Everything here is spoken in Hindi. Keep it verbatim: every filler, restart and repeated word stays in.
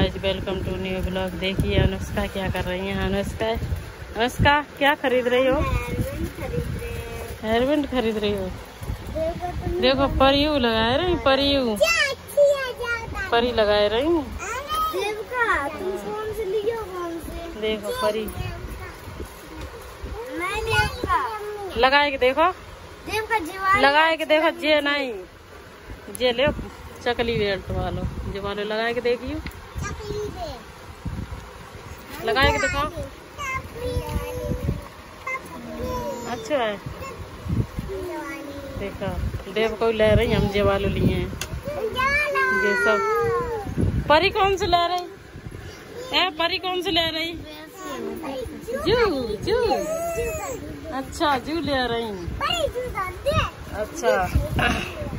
Guys, welcome to new blog. देखिए अनुष्का क्या कर रही है। अनुष्का अनुष्का क्या खरीद रही हो? हेयरबैंड खरीद रही हो। देखो परियू लगाए रही, परियू परी लगाए रही। देखो परी लगाए के देखो, लगाए के देखो। जे नहीं जे ले चकली बेल्ट वालो, जे वाले लगाए के देखियो, लगाए के देखो। अच्छा है। देखो देव को ले रही, हम जे वाले लिए हैं। ये सब परी कौन से ले रही है? परी कौन से ले रही? जू जू अच्छा जू ले रही। अच्छा